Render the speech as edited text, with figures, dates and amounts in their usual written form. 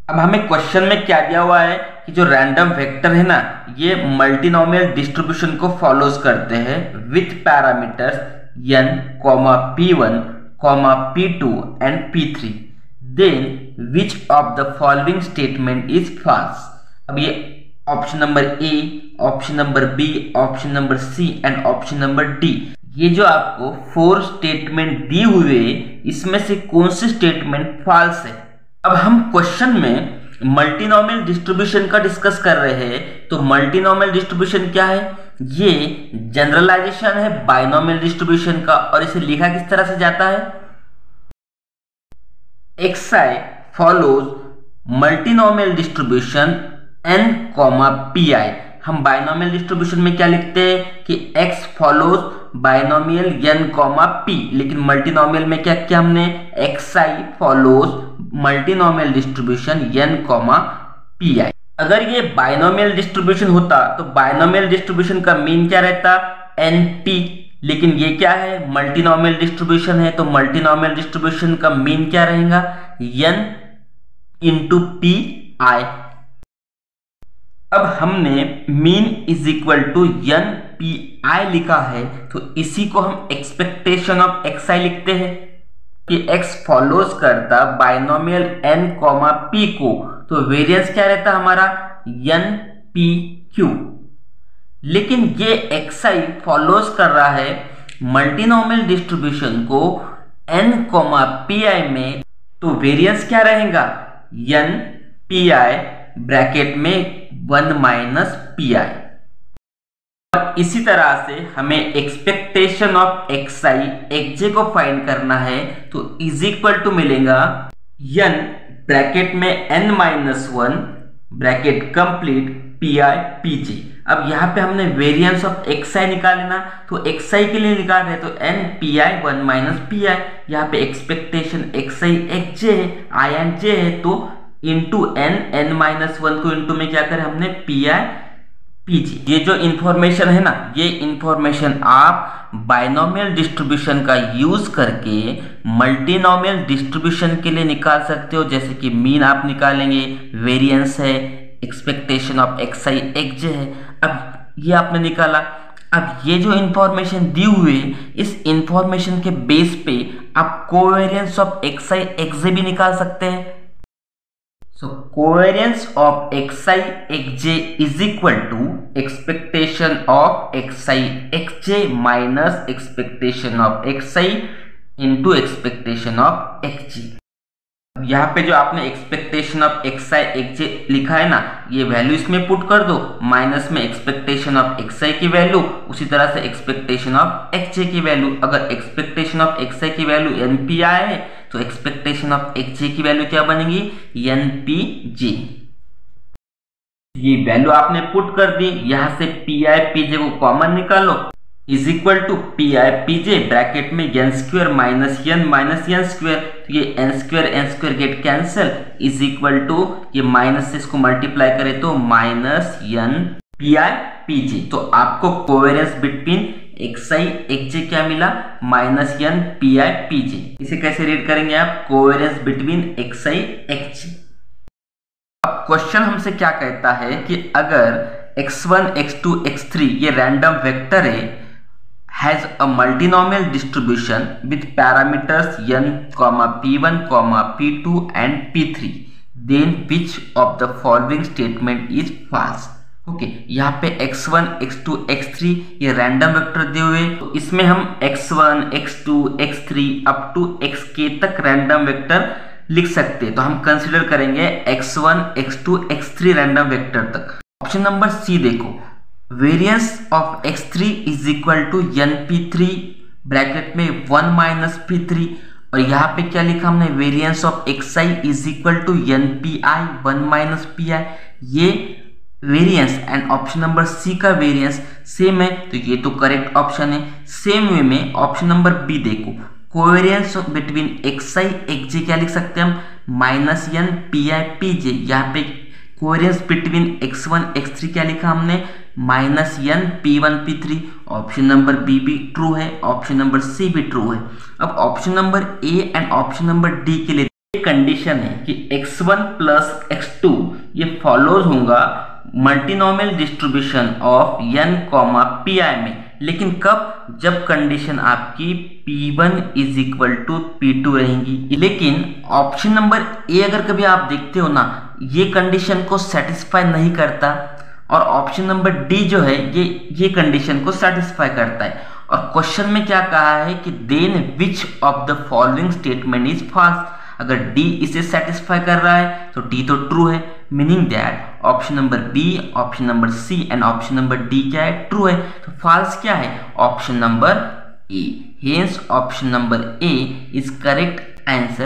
अब हमें क्वेश्चन में क्या दिया हुआ है कि जो रैंडम वेक्टर है ना, ये मल्टीनोमियल डिस्ट्रीब्यूशन को फॉलोज करते हैं with parameters n, p1, p2 and p3, then which of the following statement is false. अब ये option number A, option number B, option number C and option number D, ये जो आपको 4 statement दी हुए, इसमें से कौन सी स्टेटमेंट फॉल्स है। अब हम क्वेश्चन में मल्टीनोमियल डिस्ट्रीब्यूशन का डिस्कस कर रहे हैं, तो मल्टीनोमियल डिस्ट्रीब्यूशन क्या है? ये जनरलाइजेशन है बाइनोमियल डिस्ट्रीब्यूशन का, और इसे लिखा किस तरह से जाता है? xi follows multinomial distribution n, pi। हम बाइनोमियल डिस्ट्रीब्यूशन में क्या लिखते हैं कि x follows binomial n, p, लेकिन मल्टीनोमियल में क्या किया हमने? xi follows multinomial distribution n, pi। अगर ये बाइनोमियल डिस्ट्रीब्यूशन होता तो बाइनोमियल डिस्ट्रीब्यूशन का मीन क्या रहता? np, लेकिन ये क्या है? मल्टीनोमियल डिस्ट्रीब्यूशन है, तो मल्टीनोमियल डिस्ट्रीब्यूशन का मीन क्या रहेगा? n into pi। अब हमने mean is equal to n pi लिखा है, तो इसी को हम एक्सपेक्टेशन ऑफ xi लिखते हैं कि x फॉलोज करता बाइनोमियल n, p को, तो वेरिएंस क्या रहता हमारा? n p q। लेकिन ये xi फॉलोज कर रहा है मल्टीनोमियल डिस्ट्रीब्यूशन को n, pi में, तो वेरिएंस क्या रहेगा? n pi ब्रैकेट में 1 माइनस पी आई। और इसी तरह से हमें एक्सपेक्टेशन ऑफ xi xj को फाइंड करना है, तो इज इक्वल टू मिलेगा n ब्रैकेट में n minus 1 bracket complete P I pj। अब यहाँ पे हमने वेरिएंस ऑफ xi निकालना, तो xi के लिए निकाल रहे, तो n pi 1 minus P I. यहाँ पे एक्सपेक्टेशन xi xj है, i एंड j है, तो इंटू n माइनस 1 को इंटू में क्या करें हमने? P I pj। ये जो इंफॉर्मेशन है ना, ये इंफॉर्मेशन आप बाइनोमियल डिस्ट्रीब्यूशन का यूज करके मल्टीनोमियल डिस्ट्रीब्यूशन के लिए निकाल सकते हो। जैसे कि मीन आप निकालेंगे, वेरिएंस है, एक्सपेक्टेशन ऑफ xi xj है। अब ये आपने निकाला, अब ये जो इंफॉर्मेशन दी हुई है, इस इंफॉर्मेशन के बेस पे आप कोवेरिएंस ऑफ xi xj भी निकाल सकते हैं। So covariance of xi xj is equal to expectation of xi xj minus expectation of xi into expectation of xj। यहाँ पे जो आपने एक्सपेक्टेशन ऑफ xi xj लिखा है ना, ये वैल्यू इसमें पुट कर दो, माइनस में एक्सपेक्टेशन ऑफ xi की वैल्यू, उसी तरह से एक्सपेक्टेशन ऑफ xj की वैल्यू। अगर एक्सपेक्टेशन ऑफ xi की वैल्यू npi है, तो एक्सपेक्टेशन ऑफ xj की वैल्यू क्या बनेगी? npj। ये वैल्यू आपने पुट कर दी, यहां से pi pj को कॉमन निकालो, is equal to P I pj bracket में n square minus n square, तो ये n square get cancel, is equal to ये माइनस से इसको मल्टीप्लाई करें तो minus n P I pj। तो आपको कोवेरिएंस बिटवीन xi xj क्या मिला? Minus n P I pj। इसे कैसे रीड करेंगे आप? Covariance between xi xj। अब क्वेश्चन हमसे क्या कहता है कि अगर x1 x2 x3 ये रैंडम वेक्टर है, has a multinomial distribution with parameters n, p1, p2 and p3, then which of the following statement is false? Okay, यहाँ पे x1 x2 x3 ये रैंडम वेक्टर दिए हुए, तो इसमें हम x1 x2 x3 up to xk तक random vector लिख सकते हैं। तो हम कंसीडर करेंगे x1 x2 x3 random vector तक। ऑप्शन नंबर सी देखो, variance of x3 is equal to np3 bracket में 1 माइनस p3, और यहाँ पे क्या लिखा हमने? Variance of xi is equal to npi 1 minus pi। ये variance and option number C का वेरिएंस सेम है, तो ये तो करेक्ट ऑप्शन है। सेम वे में ऑप्शन नंबर बी देखो, कोवेरिएंस बिटवीन xi xj क्या लिख सकते हैं हम? Minus n pi pj। यहाँ पे कोवेरिएंस बिटवीन x1 x3 क्या लिखा हमने? Minus n p1 p3। Option number B भी ट्रू है, ऑप्शन नंबर सी भी ट्रू है। अब option number A and option number D के लिए कंडीशन है कि x1 प्लस x2 ये फॉलोज होगा multinomial distribution of n P I में, लेकिन कब? जब कंडीशन आपकी P1 is equal to P2 रहेंगी। लेकिन ऑप्शन नंबर ए अगर कभी आप देखते हो ना, ये कंडीशन को सेटिस्फाई नहीं करता, और ऑप्शन नंबर डी जो है ये कंडीशन को सेटिस्फाई करता है। और क्वेश्चन में क्या कहा है कि then which of the following statement is false. अगर डी इसे सेटिस्फाई कर रहा है तो डी तो ट्रू है, meaning that option number B, option number C and option number D क्या है? ट्रू है। तो फॉल्स क्या है? Option number A. Hence option number A is correct answer.